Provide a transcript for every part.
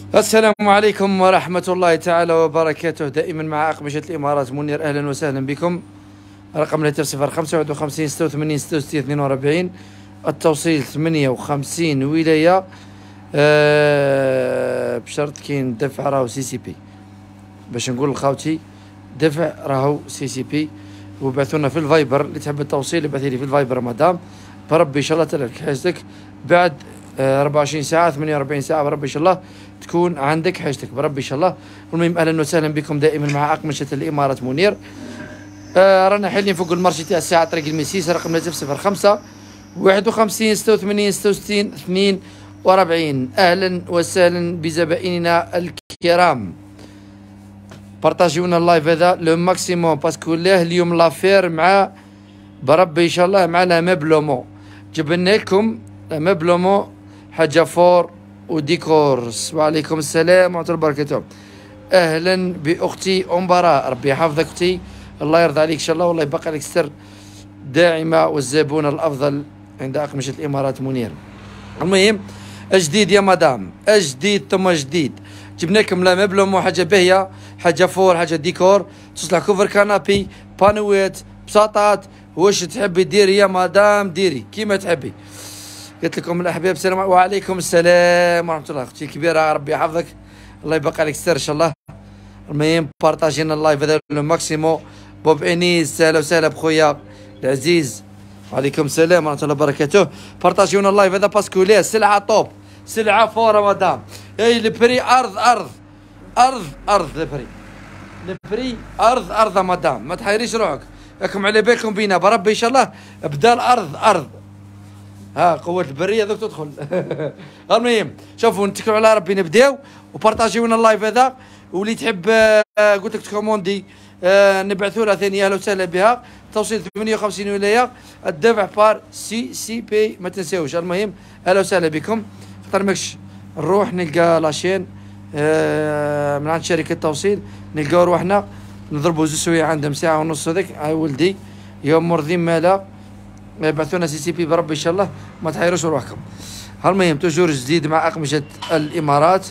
السلام عليكم ورحمة الله تعالى وبركاته. دائما مع أقمشة الإمارات منير، أهلا وسهلا بكم. رقم الهاتف 05 51 86 66 42. التوصيل 58 ولاية، بشرط كاين دفع راهو سي سي بي. باش نقول لخاوتي دفع راهو سي سي بي، وبعثونا في الفايبر. اللي تحب التوصيل يبعث لي في الفايبر مدام، بربي ان شاء الله تلك حاجتك بعد 24 ساعة 48 ساعة، بربي ان شاء الله تكون عندك حاجتك بربي ان شاا الله. والمهم اهلا وسهلا بكم دائما مع اقمشة الامارات منير. رانا حاليا فوق المارشي تاع الساعة طريق المسيس. رقم الهاتف 05 51 86 66 42. اهلا وسهلا بزبائننا الكرام. بارطاجيونا اللايف هذا لو ماكسيموم، باسكو الله اليوم لافير مع بربي ان شاء الله مع لا مبلومون. جبنا لكم لا مبلومون حاجة فور وديكورس. وعليكم السلام ورحمة الله وبركاته. اهلا باختي امبراء، ربي يحفظك اختي، الله يرضى عليك ان شاء الله، والله يبقى لك ستر داعمة والزبون الافضل عند اقمشة الامارات منير. المهم جديد يا مدام، جديد ثم جديد. جبنا لكم لا مبلومون حاجة باهية، حاجة فور، حاجة ديكور، تصلح كوفر كنابي، بانويت، بساطات. واش تحبي ديري يا مدام ديري كيما تحبي. قلت لكم الاحباب السلام وعليكم السلام ورحمه الله. اختي الكبيره ربي يحفظك، الله يبقى عليك ستر ان شاء الله. المهم بارطاجينا اللايف هذا لو ماكسيمو. بوب انيس اهلا وسهلا بخويا العزيز، وعليكم السلام ورحمه الله وبركاته. بارطاجيونا اللايف هذا باسكو ليه سلعه طوب، سلعه فوره مدام. اي البري ارض ارض ارض ارض، البري ارض ارض مدام، ما تحيريش روحك، راكم على بالكم بينا بربي ان شاء الله. بدا الارض ارض، ها قوة البرية ذوك تدخل. المهم شوفوا نتكلوا على ربي، نبداو وبارطاجيونا اللايف هذا. واللي تحب قلت لك تكوموندي نبعثوا لها ثاني اهلا وسهلا بها. توصيل 58 ولاية، الدفع بار سي سي بي ما تنساوش. المهم اهلا وسهلا بكم. خاطر ماكش نروح نلقى لاشين من عند شركة توصيل، نلقاو روحنا نضربوا زوج سوايع عندهم ساعة ونص. هذاك ولدي يوم مرضين مالا بعثونا سي سي بي بربي ان شاء الله، ما تحيروش روحكم. المهم توجور جديد مع اقمشة الامارات.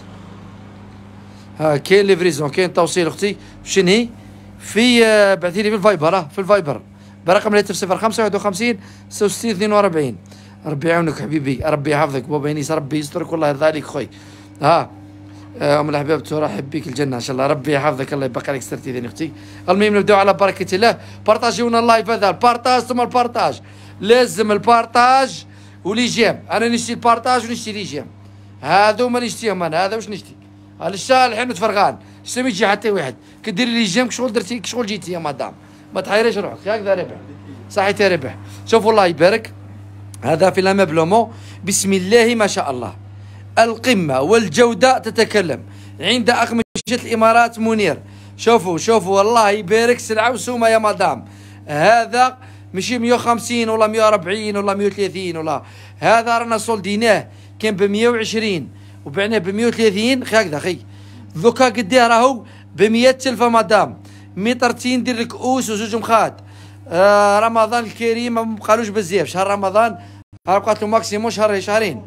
ها كاين ليفريزون، كاين توصيل اختي باش ننهي في بعثي لي في الفايبر، في الفايبر برقم الهاتف 05 51 66 42. ربي يعاونك حبيبي، ربي يحفظك بابا انيس، ربي يسترك والله يرضى عليك خويا. ها ام الاحباب ترحب بك الجنه ان شاء الله، ربي يحفظك الله يبقى عليك سترتي ثاني اختي. المهم نبداو على بركه الله. بارطاجيونا اللايف هذا، البارطاج ثم البارطاج، لازم البارطاج وليجيم. انا نشتي البارطاج ونشتي ليجيم، هذو ما نشتيهم انا، هذا واش نشتي على الشال الحين متفرغان، شتي ما يجي حتى واحد. كديري ليجيم كشغل درتي كشغل جيتي يا مدام، ما تحيريش روحك، هكذا ربح صحيتي ربح. شوفوا الله يبارك، هذا في لا مبلومون بسم الله ما شاء الله. القمة والجودة تتكلم عند أقمشة الإمارات منير. شوفوا شوفوا الله يبارك، سلعة وسومة يا مدام. هذا ماشي 150 ولا 140 ولا 130 ولا، هذا رانا صولديناه كان ب 120 وبعناه ب 130 هكذا خي. دوكا قديه راهو ب 100,000 مدام. مترتين دير لك اوس وزوج مخاد. رمضان الكريم ما بقالوش بزاف، شهر رمضان بقات له ماكسيموم شهرين،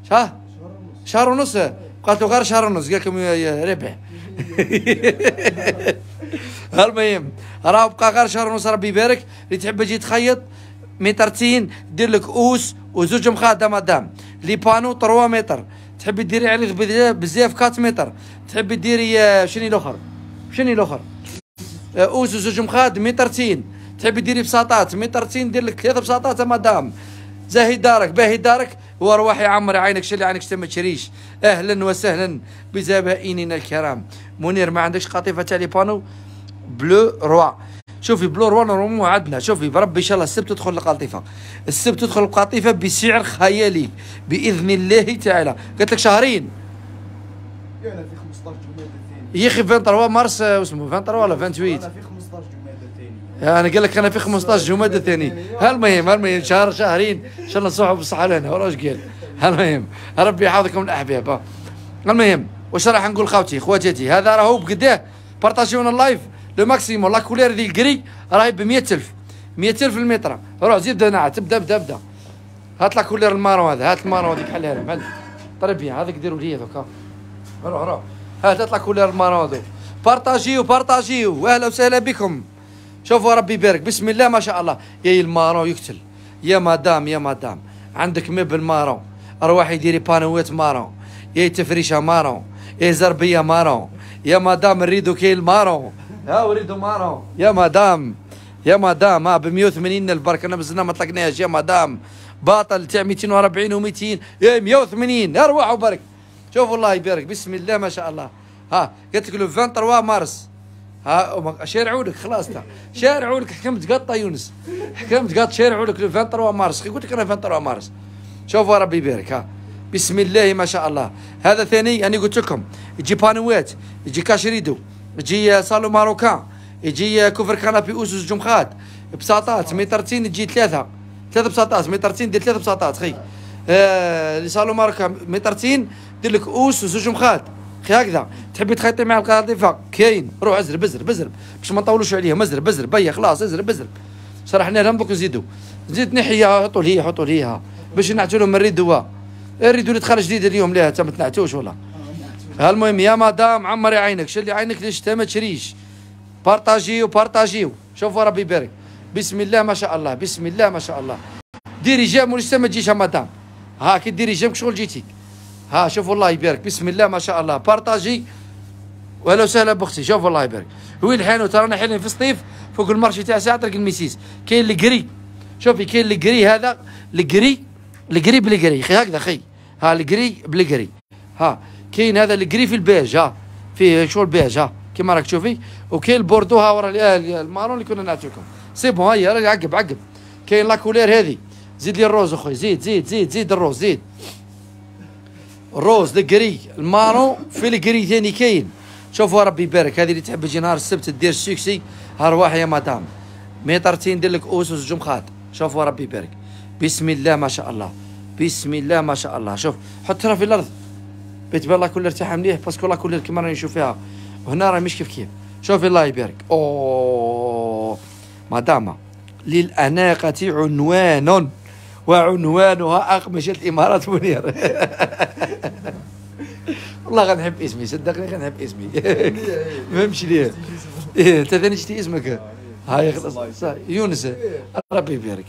شهر ونص، بقات له غير شهر ونص، قال لكم ربح. المهم راه بقى غير شهر ونص ربي يبارك. اللي تحب تجي تخيط مترتين دير لك اوس وزوج مخاده مدام. لي بانو 3 متر، تحبي ديري عليه بزاف 4 متر، تحبي ديري شنو الاخر اوس وزوج مخاد مترتين، تحبي ديري بساطات مترتين دير لك 3 بساطات مدام. زاهي دارك باهي دارك، وارواح يعمر عينك، شلي عينك ما تشريش. اهلا وسهلا بزبائننا الكرام. منير ما عندكش قطيفه تاع لي بانو بلو روا؟ شوفي بلو روا نورمالمون عندنا، شوفي بربي ان شاء الله السبت تدخل القطيفه، السبت تدخل القطيفه بسعر خيالي باذن الله تعالى. قلت لك شهرين في 15 جمادى الثاني يا اخي 23 مارس واسمه 23 ولا 28. انا في 15 جمادى الثاني، انا قال لك انا في 15 جمادى الثاني. المهم شهرين ان شاء الله نصحوا بالصحه لنا ولا واش قال. المهم ربي يحفظكم الاحباب. المهم واش راح نقول خواتاتي، هذا راهو بقداه بارطاجيونا اللايف لو ماكسيموم. لا كولير ذي الكري راهي ب 100,000 المتر. روح زيد نعت بدا هات لا كولير المارون هذا، هات المارون هذيك حلها لهم. طري بيان هذاك ديروا لي هذوك روح ها تطلع كولير المارون. بارطاجيو بارطاجيو، اهلا وسهلا بكم. شوفوا ربي يبارك، بسم الله ما شاء الله. يا المارون يقتل، يا مدام يا مدام عندك مبل مارون، ارواحي ديري بانوات مارون، يا تفريشه مارون، يا زربيه مارون، يا مدام نريدو كاين المارون، ها وريدو مارون يا مدام يا مدام. ها ب 180 الف برك، انا مازلنا ما طلقناش يا مدام. باطل تاع 240 و200 يا 180 ارواح وبرك. شوفوا الله يبارك، بسم الله ما شاء الله. ها قلت لك لو 23 مارس، ها شارعوا لك خلاص تا شارعوا لك، حكمت قطه يونس، حكمت قط شارعوا لك لو 23 مارس. قلت لك انا 23 مارس. شوفوا ربي يبارك. ها بسم الله ما شاء الله. هذا ثاني انا قلت لكم يجي بانوات، يجي كاشريدو، يجي صالو ماروكان، يجي كفر كنابي اوسوس جمخات بساطات مترتين، تجي ثلاثه بساطات مترتين، دير ثلاثه بساطات خي. اللي صالو ماروكان مترتين دير لك اوسوس وجمخات خي هكذا. تحبي تخيطي مع القاطفه كاين، روح ازرب باش ما نطولوش عليهم. ازرب بيا خلاص ازرب شرحنا لهم دوك نزيدو زيد نحيه. حطوا ليها باش نعتوا لهم الريدو. الريدو اللي دخل جديد اليوم ليه انت ما تنعتوش ولا. المهم يا مدام عمري عينك، شلي عينك ليش انت ما تشريش. بارطاجيو. شوفوا ربي يبارك، بسم الله ما شاء الله بسم الله ما شاء الله. ديري جام وليش ما تجيش يا مدام. ها كي ديري جامك شغل جيتيك. ها شوفوا الله يبارك، بسم الله ما شاء الله. بارطاجي واهلا وسهلا بختي. شوفوا الله يبارك. وين الحانوت رانا حاليا في الصيف فوق المارشي تاع ساعه طريق الميسيس. كاين الكري، شوفي كاين الكري، هذا الكري بالكري خي هكذا خي. ها الكري بالكري. ها كاين هذا الكري في البيج، ها فيه شغل بيج ها كيما راك تشوفي. وكاين البوردو ها ورا المارون اللي كنا نعطيكم. سي بون هيا راه عقب. كاين لاكولير هذه، زيد لي الروز اخويا، زيد الروز، زيد الروز الكري المارون في الكري ثاني كاين. شوفوا ربي يبارك، هذه اللي تحب تجي نهار السبت دير السوكسي ارواح يا مدام. مترتين دير لك اوسوس جمخات. شوفوا ربي يبارك، بسم الله ما شاء الله بسم الله ما شاء الله. شوف حطها في الارض بيتبان لا كل ارتاح مليح، باسكو لا كل كيما راني نشوف فيها وهنا راه مش كيف. شوفي الله يبارك. مدام للأناقة عنوان وعنوانها أقمشة الإمارات منير. والله غنحب اسمي، صدقني غنحب اسمي. ما فهمتش ليه. انت ثاني شتي اسمك. هاي خلاص يونس ربي يبارك.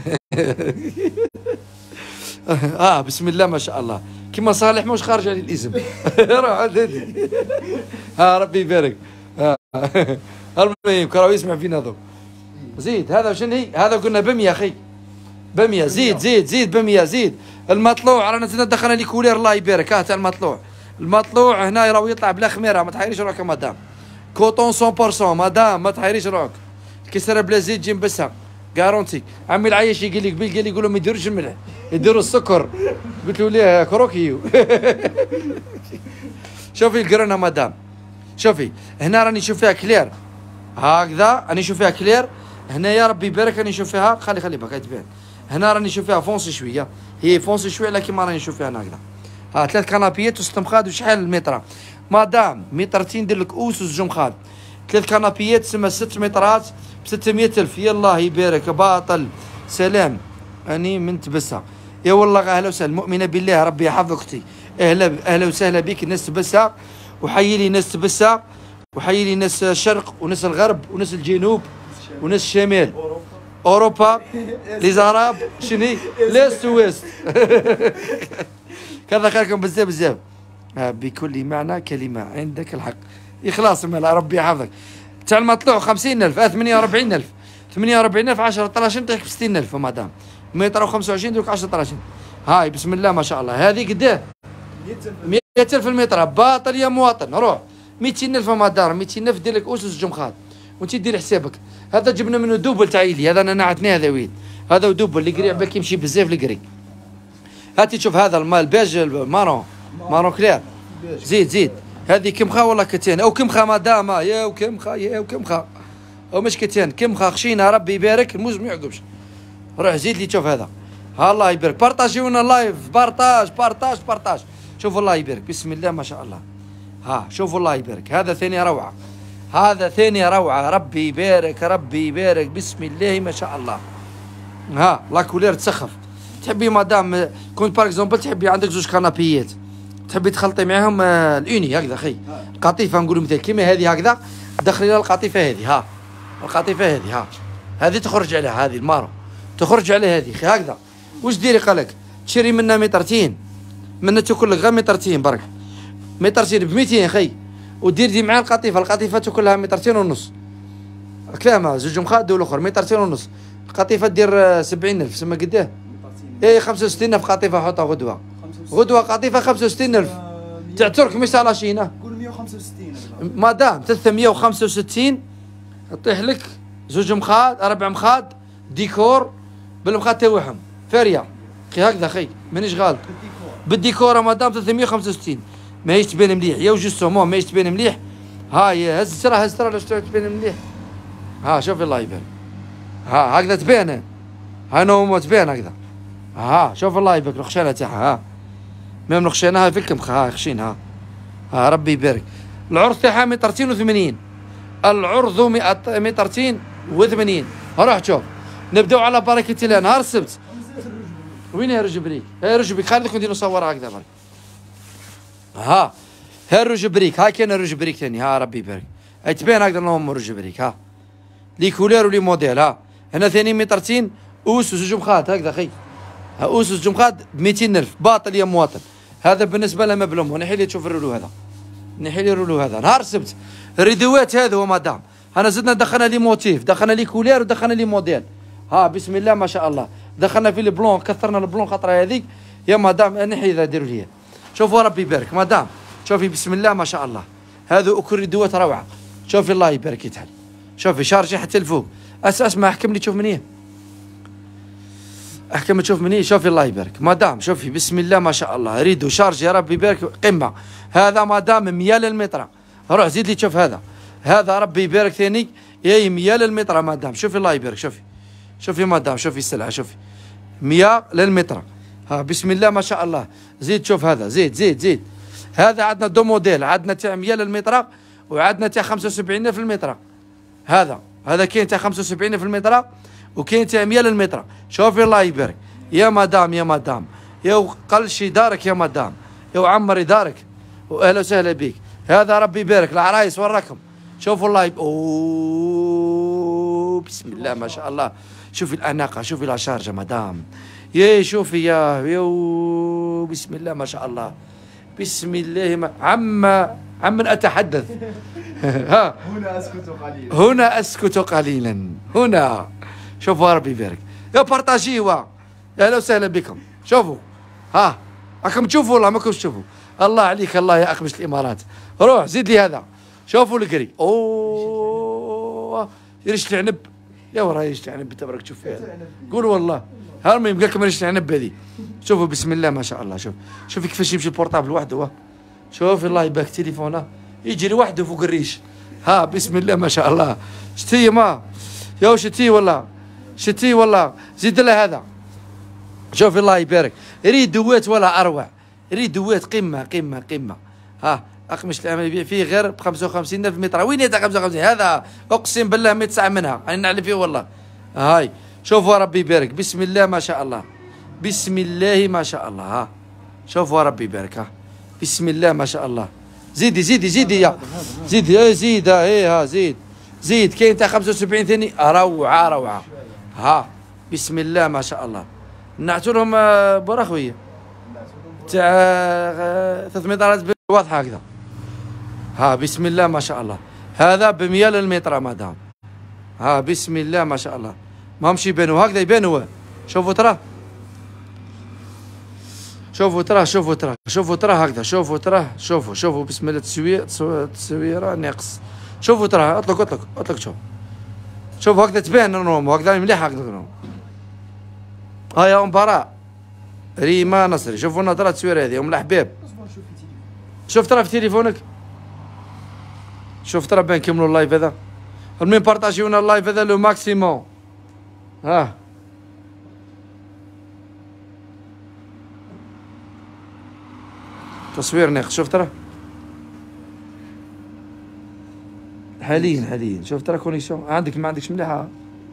بسم الله ما شاء الله. كيما صالح مش خارج على الاسم. روح هذه. ربي يبارك. المهم كراو يسمع فينا ذوك. زيد هذا شنو هي؟ هذا قلنا ب 100 اخي، ب 100. زيد ب 100. زيد المطلوع رانا دخلنا لي كولير الله يبارك. تاع المطلوع هنا راهو يطلع بلا خميره، ما تحيريش روحك يا مدام. كوطون 100% مدام، ما تحيريش روحك. كسره بلا زيت تجي مبسه كارونتي. عمي العيش يقول لي قبيل قال لي يقولوا ما يديروش الملح يديروا السكر. قلت له ليه كروكيو. شوفي القرنه مدام، شوفي هنا راني نشوف فيها كلير هكذا، راني نشوف فيها كلير هنا يا ربي يبارك. راني نشوف فيها خلي باك تبان. هنا راني نشوف فيها فونسي شويه، هي فونسي شويه لكن ما راني نشوف فيها هكذا. ثلاث كنابيات وستمخاد وشحال المتر مدام؟ مترتين دير لك اوسوس جمخاد. ثلاث كنابيات تسمى 6 مترات ب 600,000. يالله يبارك باطل سلام. اني من تبسه يا والله. اهلا وسهلا مؤمنه بالله ربي يحفظك اختي. اهلا وسهلا بك ناس تبسه، وحيي لي ناس تبسه، وحيي لي ناس الشرق وناس الغرب وناس الجنوب وناس الشمال اوروبا لي زاراب شني ليست ويست. كذا خيركم بزاف بكل معنى كلمه، عندك الحق. إخلاص من ربي يحفظك. تاع المطلوع 50,000 48,000 48,000 10 13 تعطيك ب 60,000 مدام. متر و25 دوك 10 13. هاي بسم الله ما شاء الله. هذه قداه 100,000 المتر. باطل يا مواطن روح. 200,000 مدام، 200,000 دير لك اسس جمخات وانت دير حسابك. هذا جبنا منه دوبل تعيلي، هذا انا نعتني هذا وين هذا ودوبل اللي قريع بالك يمشي بزاف القري. هاتي تشوف هذا الماء البيج مارون كلير. زيد هذه كمخه والله كتان او كمخه مدام. يا وكمخه او مش كتان كمخه خشينه ربي يبارك الموز ما يعقبش. روح زيد لي تشوف هذا. الله يبارك. بارطاجيونا اللايف. بارطاج. شوفوا الله يبارك بسم الله ما شاء الله. شوفوا الله يبارك. هذا ثاني روعه ربي يبارك بسم الله ما شاء الله. لا كولير تسخف. تحبي مدام كنت باغ اكزومبل تحبي عندك زوج كنابيات تحبي تخلطي معاهم الأوني هكذا خي. قطيفة نقولوا مثال كيما هذه هكذا، دخلي لها القطيفة هذه، ها القطيفة هذه، ها هذه تخرج عليها، هذه المارو تخرج على هذه خي هكذا. واش ديري قالك تشري منا مترتين، منا تاكل لك غير مترتين برك، مترتين ب 200 خي، ودير دي مع القطيفة تاكل لها مترتين ونص. كلامها زوج مخاد والاخر مترتين ونص، القطيفة دير 70,000 سما قداه؟ ايه 65,000 قطيفة حطها غدوة قطيفة 65,000 تاع ترك مش على شينا. قول 165 مادام 365 طيح لك زوج مخاد 4 مخاد ديكور بالمخاد تاعهم فاريه خي هكذا خي مانيش غالط بالديكور مادام 365 ماهيش تبان مليح يا جوستومون ماهيش تبان مليح. هاي هز ترى لاش تبان مليح. ها شوف الله يبارك، ها هكذا تبان، ها نوم تبان هكذا، ها شوف الله يبارك الخشانه تاعها، ها ميم الخشانه في الكمخ، ها خشين، ها ربي يبارك. العرض تاعها 280، العرض 280. روح شوف نبداو على بركه الله. نهار السبت وين يا رجبريك؟ هاي رجبريك خلينا ندير نصورها هكذا برك. ها هاي الرجبريك، ها كاين الرجبريك ثاني، ها ربي يبارك، هاي تبان هكذا اللهم رجبريك، ها لي كولور ولي موديل. ها هنا ثاني 200 اوس وزوج مخاد هكذا خي، ها اوس وزوج مخاد ب 200,000 باطل يا مواطن. هذا بالنسبه لما بلوم، نحي لي تشوف الرولو هذا، نحي لي الرولو هذا نهار السبت. الريدوات هذا هو مدام، انا زدنا دخلنا لي موتيف، دخلنا لي كولير ودخلنا لي موديل. ها بسم الله ما شاء الله، دخلنا في البلون، كثرنا البلون خطره هذيك يا مدام. نحي ذا ديروا لي شوفوا ربي يبارك مدام، شوفي بسم الله ما شاء الله، هذو اكل ريدوات روعه. شوفي الله يبارك يتحل، شوفي شارجي حتى الفوق. اسمع احكم لي تشوف منين، احكم تشوف منين. شوفي الله يبارك مدام، شوفي بسم الله ما شاء الله، ريدو شارج يا ربي يبارك قمه. هذا مدام 100 للمتر، روح زيد لي تشوف هذا ربي يبارك ثاني يا 100 للمتر مدام. شوفي الله يبارك، شوفي مدام، شوفي السلعه، شوفي 100 للمتر. ها بسم الله ما شاء الله. زيد شوف هذا، زيد هذا عندنا دو موديل، عندنا تاع 100 للمتر وعندنا تاع 75 في المتر. هذا كاين تاع 75 في المتر وكاين تاع 100 للمتر. شوفي الله يبارك يا مدام، يا قلشي دارك يا مدام، يا عمري دارك واهلا وسهلا بك. هذا ربي يبارك العرايس وراكم. شوفوا الله اوه بسم الله ما شاء الله. شوفي الاناقه، شوفي لا شارجه مدام، يا شوفي يا بسم الله ما شاء الله، بسم الله ما عمن اتحدث. ها هنا اسكت قليلا هنا. شوفوا ربي يبارك يا بارطاجيوا، يا اهلا وسهلا بكم. شوفوا ها راكم تشوفوا والله ماكمش تشوفوا. الله عليك الله يا اخبش الامارات. روح زيد لي هذا، شوفوا الكري اوه يرش العنب يا ورا يرش العنب تبارك. تشوف هذا قول والله هرمي يبقى لكم يرش العنب هذه. شوفوا بسم الله ما شاء الله، شوفي كيفاش يمشي البورطابل وحده. شوفي الله يبارك تليفونه يجري وحده فوق الريش. ها بسم الله ما شاء الله. شتي ما يا شتي والله زيد له هذا. شوفي الله يبارك ريدوات ولا اروع، ريدوات قمه. ها اقمش العمل يبيع فيه غير ب 55,000 متر. وين تاع 55 هذا اقسم بالله ما يتسع منها، انا نعلم فيه والله. هاي شوفوا ربي يبارك بسم الله ما شاء الله، بسم الله ما شاء الله. ها شوفوا ربي يبارك، ها بسم الله ما شاء الله. زيدي يا زيد ها زيد كاين تاع 75 ثاني روعه. ها بسم الله ما شاء الله. نعتوا لهم براخويه تاع 300 درجه واضحه هكذا. ها بسم الله ما شاء الله. هذا ب 100 للمتر مدام. ها بسم الله ما شاء الله، ماهمش يبانوا هكذا يبانوا. شوفوا ترى هكذا. شوفوا بسم الله التصويره ناقص. شوفوا ترى اطلق شوف هكذا تبان نورمال هكذا مليح هكذا. ها يا ام براء ريما نصري، شوفوا لنا ترى التصويره هذه ام الاحباب. شوف ترى في تليفونك، شوف ترى بان نكملوا اللايف هذا. المهم بارطاجيونا اللايف هذا لو ماكسيموم. ها تصوير ناقص. شوف ترى حاليا شوف ترى كونيكسيون عندك ما عندكش مليحه.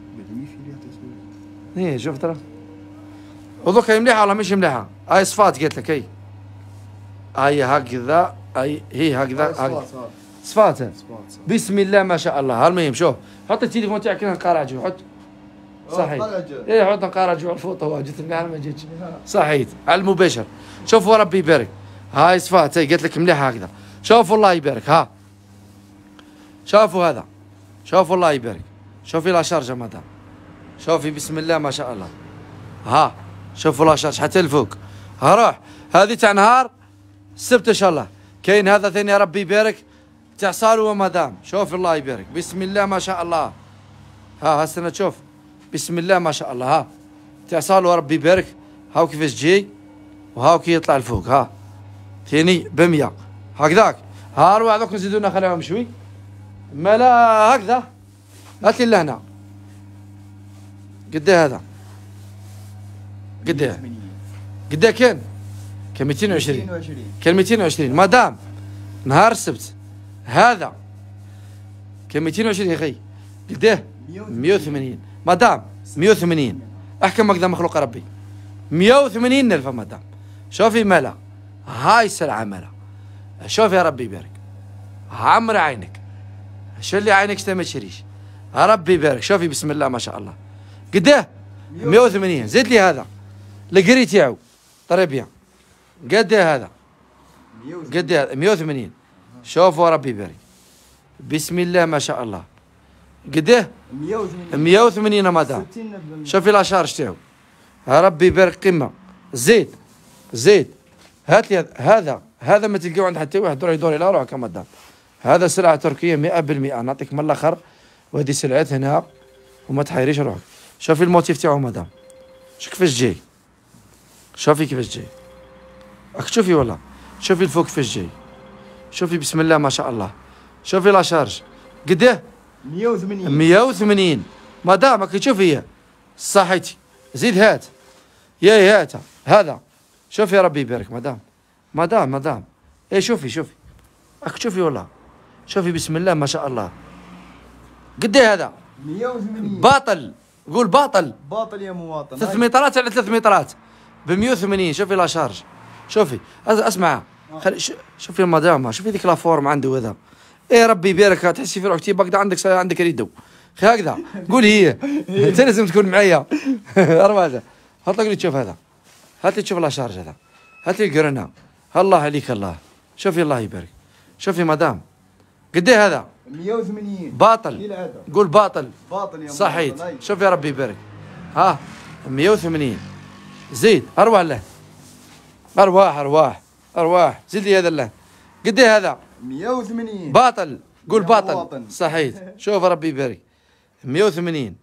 ايه شوف ترى ودوك هي مليحه ولا مش مليحه؟ هاي صفات قالت لك. هي هاي هكذا، هي هكذا صفات. بسم الله ما شاء الله. المهم شوف، حط التليفون تاعك هنا نقارع جوا، حط صحيح. ايه حط نقارع جوا الفوطه، جيت مليح ما جيتش صحيح على المباشر. شوفوا ربي يبارك. هاي صفات، هي قالت لك مليح هكذا. شوفوا الله يبارك. ها شوفوا هذا، شوفوا الله يبارك. شوفي لا شارجه مدام، شوفي بسم الله ما شاء الله. ها شوفوا لا شارج حتى لفوق. ها روح، هذه تاع نهار السبت ان شاء الله. كاين هذا ثاني ربي يبارك تاع صالو ومدام. شوف الله يبارك بسم الله ما شاء الله. ها هالسنه تشوف بسم الله ما شاء الله. ها تاع صالو ربي يبارك. هاو كيفاش تجي وهاو كي يطلع لفوق. ها ثاني ب100 هكذاك. ها اروح دوك نزيدو نخليهم شوي مالا هكذا. هات لي لهنا قداه هذا، قداه كان 220 كان 220 مادام نهار السبت هذا كان 220 يا اخي. قداه 180 مادام 180. احكم هكذا مخلوق ربي 180 الف مادام. شوفي مالا هاي السلعه مالا. شوفي يا ربي يبارك. عمر عينك، شلي عينك ما تشريش. ربي يبارك. شوفي بسم الله ما شاء الله. قداه 180. زيد لي هذا القري تاعو طري بيان. قداه هذا قداه 180. شوفوا ربي يبارك بسم الله ما شاء الله. قداه 180 مدام. شوفي لا شارج تاعو ربي يبارك قمه. زيد هات لي هذا ما تلقاو عند حتى واحد. روح يدور الى روحك مدام. هذا سلعه تركيه 100%. نعطيك من الاخر، وهذه سلعات هنا وما تحيريش روحك. شوفي الموتيف تاعو مدام، شوف كيفاش جاي. شوفي كيفاش جاي، راك تشوفي والله. شوفي الفوق كيفاش جاي. شوفي بسم الله ما شاء الله. شوفي لا شارج قداه 180 مدام. راك تشوفي هي صحيتي. زيد هات يا هات هذا. شوفي يا ربي يبارك مدام. ايه شوفي راك تشوفي والله. شوفي بسم الله ما شاء الله. قداه هذا 180 باطل. قول باطل يا مواطن. 3 مترات على 3 مترات ب 180. شوفي لا شارج. شوفي اسمع شوفي مدام. شوفي ذيك لا فورم عنده هذا. ايه ربي يبارك. تحسي في روحك هكذا عندك ريدو هكذا. قول هي انت لازم تكون معايا. اربعه هات لي تشوف هذا. هات لي تشوف لا شارج هذا. هات لي القرنه. الله عليك الله. شوفي الله يبارك. شوفي مدام قديه هذا 180 باطل. قول باطل يا صحيت. شوف يا ربي يبارك. ها 180. زيد اروح له. ارواح زيد لي هذا له. قديه هذا 180 باطل. قول يا باطل مواطن. صحيت. شوف ربي يبارك 180.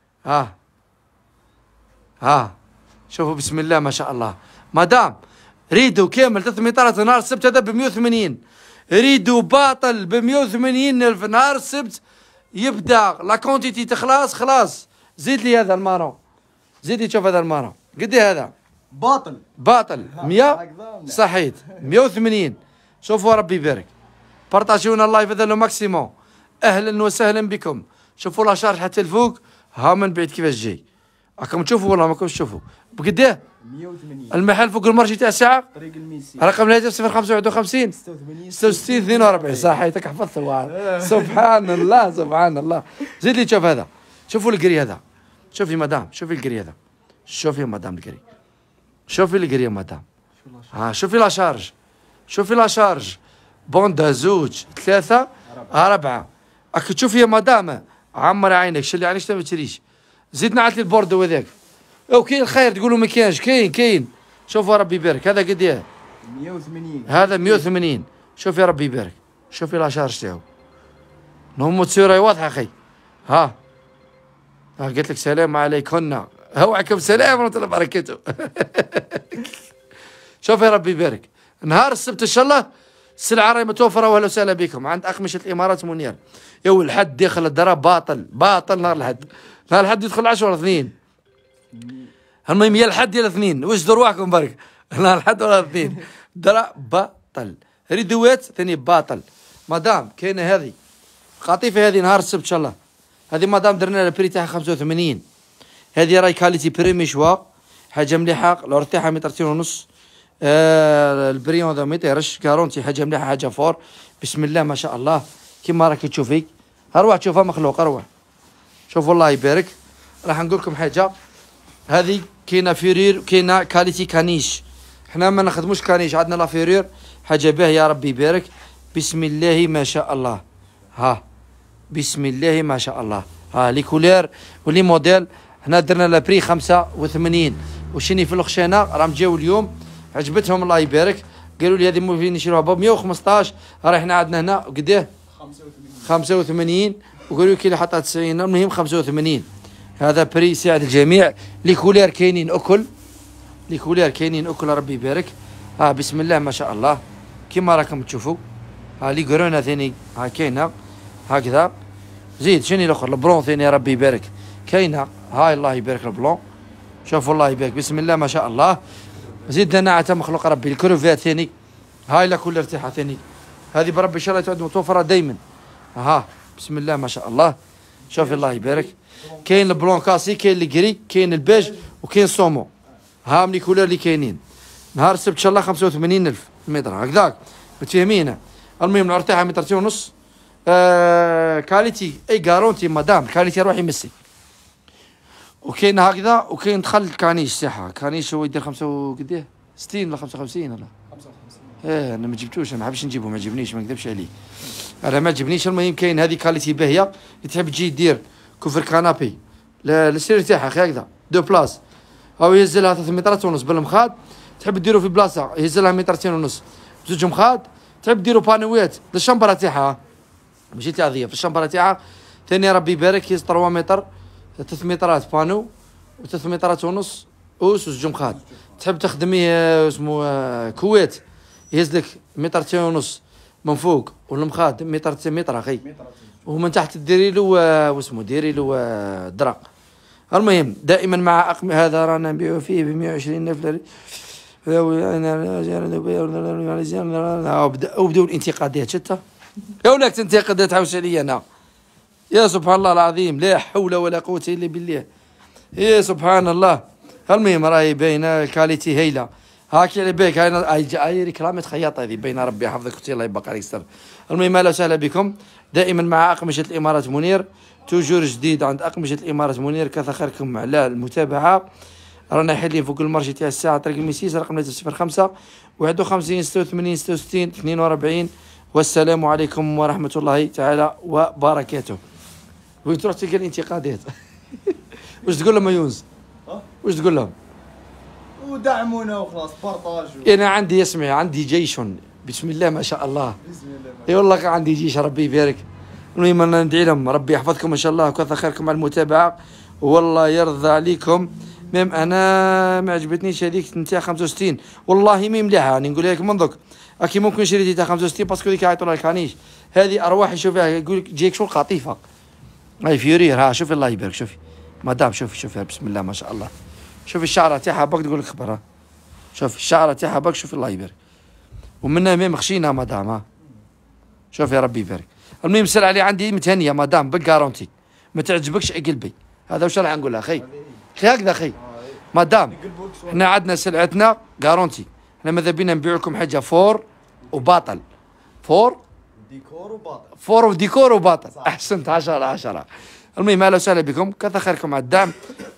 ها شوفوا بسم الله ما شاء الله. مدام ريدو كامل 3 مترات نهار السبت هذا ب 180. ريدو باطل ب 180 الف نهار السبت. يبدا لا كونتيتي تخلص خلاص. زيد لي هذا المارون. زيد لي تشوف هذا المارون. قديه هذا باطل 100 صحيت 180. شوفوا ربي يبارك. بارطاجيونا اللايف هذا لو ماكسيموم. اهلا وسهلا بكم. شوفوا لا شارج حتى الفوق. ها من بعيد كيفاش جاي. راكم تشوفوا ولا ماكمش تشوفوا. بقداه 180. المحل فوق المارشي تاع الساعه. طريق الميسي. رقم الهاتف 0551 66 42. صحيتك حفظت الواحد. سبحان الله. زيد لي تشوف هذا. شوفوا القري هذا. شوفي مدام. شوفي القري هذا. شوفي مدام القري. شوفي القري يا مدام. شوفي لا شارج. شوفي لا شارج. بوندا 2 3 4. راك تشوفي يا مدام. عمر عينك شلي عينك ما تشريش. زيد نعطي البوردو هذاك. كاين الخير تقولوا ما كاينش. كاين. شوفوا ربي يبارك. هذا قد ايه 180 هذا 180. شوف يا ربي يبارك. شوفي لا شارج تاعو. نهم تصويره واضحه اخي. ها قلت لك سلام عليكم. وعليكم السلام ورحمه الله وبركاته. شوف يا ربي يبارك. نهار السبت ان شاء الله السلعه راهي متوفره. واهلا وسهلا بكم عند اقمشه الامارات منير. يو الحد داخل الدار باطل نهار الحد يدخل 10 ولا 2. المهم يا الحد يا الاثنين. وجدوا رواحكم برك. نهار الحد ولا 2 درا باطل. ريدوات ثاني باطل. مدام كاينه هذه قطيفه هذه نهار السبت ان شاء الله. هذه مدام درنا لها البري تاعها 85. هذه راهي كاليتي بريمي شوا. حاجه مليحه. العرض تاعها 2 متر ونص. البريون ذا ما يطيرش، كارونتي حاجه مليحه، حاجه فور. بسم الله ما شاء الله كيما راك تشوفي. اروح تشوفها مخلوق، اروح شوف الله يبارك. راح نقول لكم حاجه، هذه كاينه فيرير وكاينه كاليتي كانيش. حنا ما نخدموش كانيش، عندنا لا فيرير حاجه باهيه يا ربي يبارك. بسم الله ما شاء الله. ها بسم الله ما شاء الله. ها لي كولير ولي موديل. حنا درنا لا بري 85 وشيني في الخشانه راهم جاو اليوم عجبتهم الله يبارك. قالوا لي هذه موفين نشروها ب 115. راهي حنا عندنا هنا قداه 85 وقالوا لي كي اللي حطها 90. المهم 85. هذا بري يساعد الجميع. لي كولير كاينين اكل، لي كولير كاينين اكل ربي يبارك. ها بسم الله ما شاء الله كيما راكم تشوفوا. ها لي كورونا ثاني ها كاينه هكذا. زيد شنو الاخر البلون ثاني يا ربي يبارك كاينه. هاي الله يبارك البلون، شوفوا الله يبارك بسم الله ما شاء الله. زيد لنا عتا مخلوق ربي الكروفات ثاني. هاي لا كل ارتاحه ثاني، هذه بربي ان شاء الله تعود متوفره دائما. ها بسم الله ما شاء الله شوفي الله يبارك. كاين البلون كاسي، كاين الكري، كاين البيج وكاين الصومو. ها من كولر اللي كاينين. نهار السبت ان شاء الله 85,000 متر هكذاك متفاهمين. المهم الارتاحه مترتين ونص. كاليتي اي غارونتي مدام كاليتي روحي ميسي. وكاين هكذا وكاين دخل كانيش ساحه. كانيش هو يدير 5 وقديه 60 ولا 55 ولا 55. انا ما جبتوش، انا ما حبش نجيبه، ما عجبنيش ما نكذبش عليه، انا ما عجبنيش. المهم كاين هذه كاليتي باهيه، تحب تجي دير كوفر كانابي للسرير تاعها هكذا دو بلاص، او يهز لها 3 مترات ونص بالمخاد. تحب ديرو في بلاصه يهز لها 2 متر ونص بزوج مخاد. تحب ديرو بانوات للشمبره تاعها ماشي تاع ضيف، الشمبره تاعها ثاني ربي يبارك يهز 3 متر 3 مترات بانو و3 مترات ونص اوس وزوج مخاد. تحب تخدميه اسمه كويت يهز لك 2 متر ونص من فوق والمخاد 2 متر اخي، ومن تحت ديري له واسمه ديري له درع. المهم دائما مع هذا رانا نبيعو فيه ب 120,000. وبداو الانتقادات. شتا يا ولك تنتقد تعاوش عليا انا؟ يا سبحان الله العظيم لا حول ولا قوه الا بالله. يا سبحان الله. المهم راهي باينه الكاليتي هايله. هاكي على بالك هاي ريكلامة خياطه هذه باينه ربي يحفظك اختي الله يبقى عليك ستر. المهم اهلا وسهلا بكم دائما مع اقمشه الامارات منير، توجور جديد عند اقمشه الامارات منير. كثر خيركم على المتابعه. رانا حاليا فوق المارشي تاع الساعه طريق المسيس رقم 05 51 86 66 42. والسلام عليكم ورحمه الله تعالى وبركاته. وين تروح تلقى الانتقادات؟ واش تقول لهم يا يونس؟ واش تقول لهم؟ ودعمونا وخلاص بارطاج انا عندي اسمع عندي جيش بسم الله ما شاء الله. بسم الله. اي والله عندي جيش ربي يبارك. المهم انا ندعي لهم ربي يحفظكم ان شاء الله وكثر خيركم على المتابعه والله يرضى عليكم. ميم انا ما عجبتنيش هذيك نتاع 65 والله مي مليحه، راني نقول لك من دوك اكي ممكن شريتي تاع 65 باسكو ديك يعيطوا لها كانيش. هذه ارواح يشوفها يقول لك جيك شو قطيفه. هاي فيورير ها شوفي الله يبارك. شوفي مدام شوفي بسم الله ما شاء الله. شوفي الشعره تاعها باك تقول لك خبرها. شوفي الشعره تاعها باك شوفي الله يبارك. ومنها ميم خشينه مدام ها. شوفي يا ربي يبارك. المهم سال علي عندي متهنيه مدام بالكارونتي ما تعجبكش قلبي. هذا واش راح نقول لها اخي هكذا اخي مدام. احنا عندنا سلعتنا كارونتي، احنا ماذا بينا نبيع لكم حاجه فور وباطل. فور ديكور وباطل. فور وديكور وباطل. احسنت 10/10. المهم اهلا وسهلا بكم كثر خيركم على الدعم.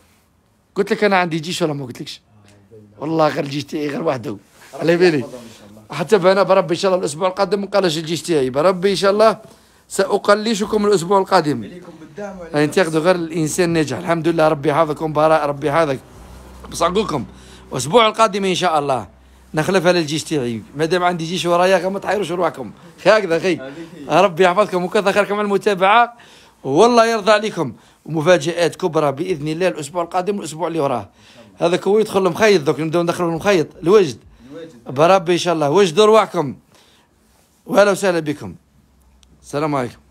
قلت لك انا عندي جيش ولا ما قلتلكش؟ والله غير الجيش تاعي غير وحده على بالي. حتى انا بربي ان شاء الله الاسبوع القادم ما نقلش الجيش تاعي بربي ان شاء الله ساقلشكم الاسبوع القادم. عليكم بالدعم ينتقدوا غير الانسان ناجح. الحمد لله ربي يحفظكم براء ربي يحفظك. بس نقول لكم الاسبوع القادم ان شاء الله نخلفها للجيش تاعي. مادام عندي جيش ورايا ما تحيروش روحكم هكذا اخي. ربي يحفظكم وكثر خيركم على المتابعه والله يرضى عليكم. ومفاجآت كبرى باذن الله الاسبوع القادم والاسبوع اللي وراه. هذاك هو يدخل المخيط دوك نبداو ندخلوا المخيط الوجد بربي ان شاء الله. وجدوا رواحكم واهلا وسهلا بكم. السلام عليكم.